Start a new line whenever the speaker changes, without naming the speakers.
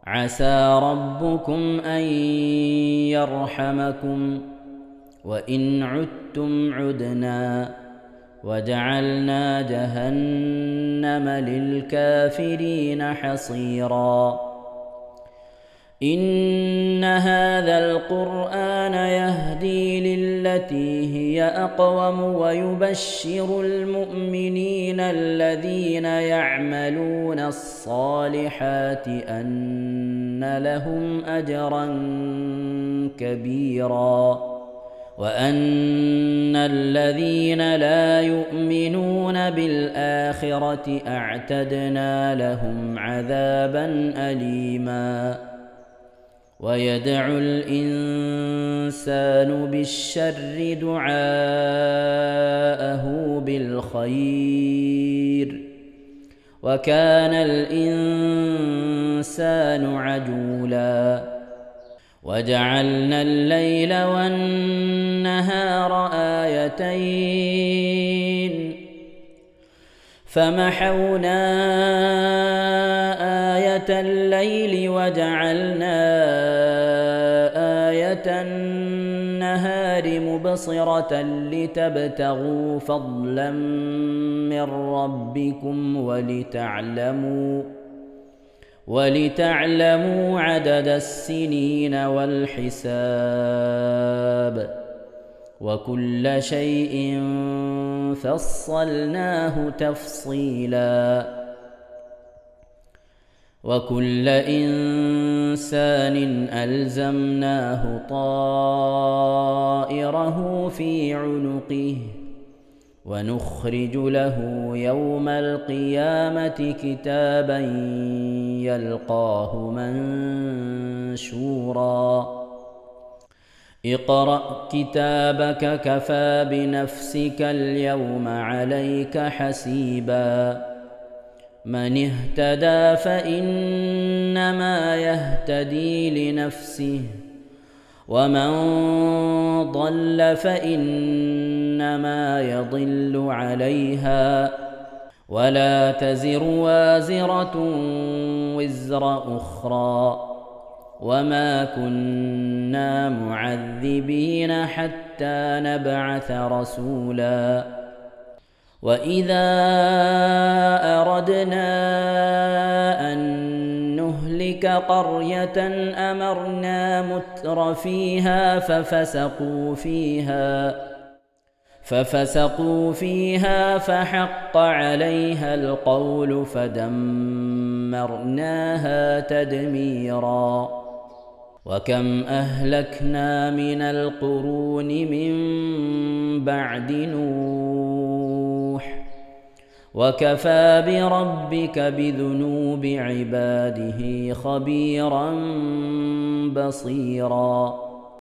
عسى ربكم أن يرحمكم وإن عدتم عدنا وجعلنا جهنم للكافرين حصيرا. إن هذا القرآن يهدي للتي هي أقوم ويبشر المؤمنين الذين يعملون الصالحات أن لهم أجرا كبيرا وأن الذين لا يؤمنون بالآخرة أعتدنا لهم عذابا أليما. ويدعو الإنسان بالشر دعاءه بالخير وكان الإنسان عجولا. وجعلنا الليل والنهار آيتين فمحونا آية الليل وجعلنا آية النهار مبصرة لتبتغوا فضلا من ربكم ولتعلموا عدد السنين والحساب وكل شيء فصلناه تفصيلا. وكل إنسان ألزمناه طائره في عنقه ونخرج له يوم القيامة كتابا يلقاه منشورا. اقرأ كتابك كفى بنفسك اليوم عليك حسيبا. من اهتدى فإنما يهتدي لنفسه ومن ضل فإنما يضل عليها ولا تزر وازرة وزر أخرى وما كنا معذبين حتى نبعث رسولا. وإذا أردنا أن نهلك قرية أمرنا متر فيها ففسقوا فيها فحق عليها القول فدمرناها تدميرا. وكم أهلكنا من القرون من بعد نوح وكفى بربك بذنوب عباده خبيرا بصيرا.